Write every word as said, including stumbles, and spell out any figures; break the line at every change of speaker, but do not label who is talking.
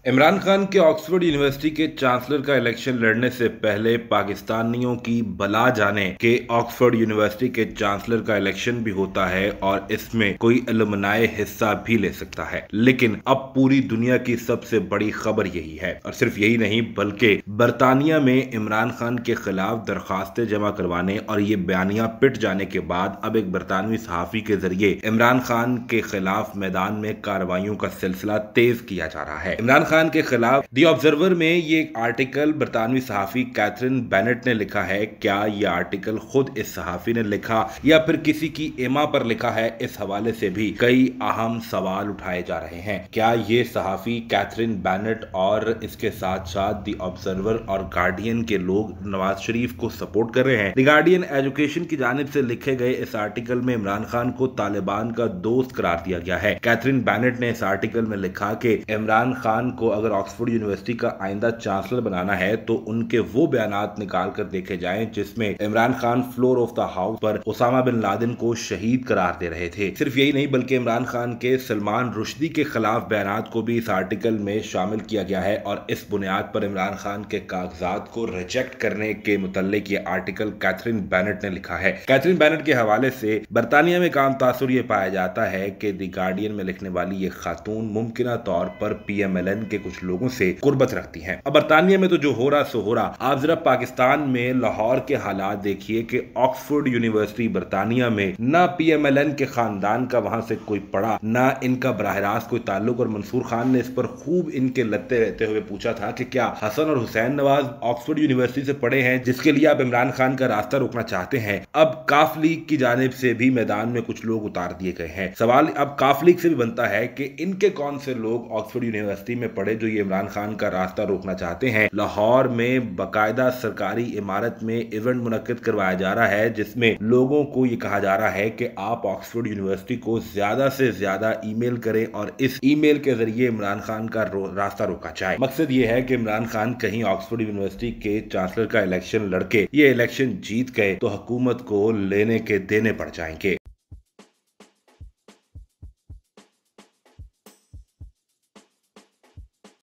इमरान खान के Oxford University के chancellor का इलेक्शन लड़ने से पहले पाकिस्तानियों की बला जाने के ऑक्सफोर्ड यूनिवर्सिटी के चांसलर का इलेक्शन भी होता है और इसमें कोई अलुमनाय हिस्सा भी ले सकता है। लेकिन अब पूरी दुनिया की सबसे बड़ी खबर यही है, और सिर्फ यही नहीं बल्कि बरतानिया में इमरान खान के खिलाफ दरखास्तें जमा करवाने और ये बयानियां पिट जाने के बाद अब एक बरतानवी सहाफी के जरिए इमरान खान के खिलाफ मैदान में कार्रवाइयों का सिलसिला तेज किया जा रहा है। इमरान खान के खिलाफ दी ऑब्जर्वर में ये आर्टिकल बरतानवी सहाफी कैथरीन बेनेट ने लिखा है। क्या ये आर्टिकल खुद इस सहाफी ने लिखा या फिर किसी की एमा पर लिखा है, इस हवाले से भी कई अहम सवाल उठाए जा रहे हैं। क्या ये सहाफी कैथरीन बेनेट और इसके साथ साथ दी ऑब्जर्वर और गार्डियन के लोग नवाज शरीफ को सपोर्ट कर रहे हैं? दी गार्डियन एजुकेशन की जानिब से लिखे गए इस आर्टिकल में इमरान खान को तालिबान का दोस्त करार दिया गया है। कैथरीन बेनेट ने इस आर्टिकल में लिखा कि इमरान खान को अगर ऑक्सफोर्ड यूनिवर्सिटी का आइंदा चांसलर बनाना है तो उनके वो बयानात निकाल कर देखे जाएं जिसमें Imran Khan floor of the house पर उसामा बिन लादेन को शहीद करार दे रहे थे। सिर्फ यही नहीं बल्कि इमरान खान के सलमान रुश्दी के खिलाफ बयानात को भी इस आर्टिकल में शामिल किया गया है और इस बुनियाद पर इमरान खान के कागजात को रिजेक्ट करने के मुतल्लिक ये आर्टिकल कैथरीन बेनेट ने लिखा है। कैथरीन बेनेट के हवाले से बरतानिया में काम तासुर ये पाया जाता है कि दी गार्डियन में लिखने वाली ये खातून मुमकिना तौर पर पी एम एल एन के कुछ लोगों से कुर्बत रखती हैं। अब बरतानिया में तो जो हो रहा सो हो रहा, आप जरा पाकिस्तान में लाहौर के हालात देखिए कि ऑक्सफोर्ड यूनिवर्सिटी बरतानिया में ना पी एम एल एन के खानदान का वहां से कोई पड़ा, ना इनका बराह रास्त कोई ताल्लुक। और मंसूर खान ने इस पर खूब इनके लत्ते रहते हुए पूछा था कि क्या हसन और हुसैन नवाज ऑक्सफोर्ड यूनिवर्सिटी से पढ़े हैं जिसके लिए आप इमरान खान का रास्ता रोकना चाहते हैं? अब काफ लीग की जानिब से भी मैदान में कुछ लोग उतार दिए गए हैं। सवाल अब काफ लीग से भी बनता है कि इनके कौन से लोग ऑक्सफोर्ड यूनिवर्सिटी में पढ़े जो ये इमरान खान का रास्ता रोकना चाहते हैं। लाहौर में बाकायदा सरकारी इमारत में इवेंट मुनक्किद करवाया जा रहा है जिसमें लोगों को ये कहा जा रहा है कि आप ऑक्सफोर्ड यूनिवर्सिटी को ज्यादा से ज्यादा ईमेल करें और इस ईमेल के जरिए इमरान खान का रो, रास्ता रोका जाए। मकसद ये है कि इमरान खान कहीं ऑक्सफोर्ड यूनिवर्सिटी के चांसलर का इलेक्शन लड़के ये इलेक्शन जीत गए तो हुकूमत को लेने के देने पड़ जाएंगे।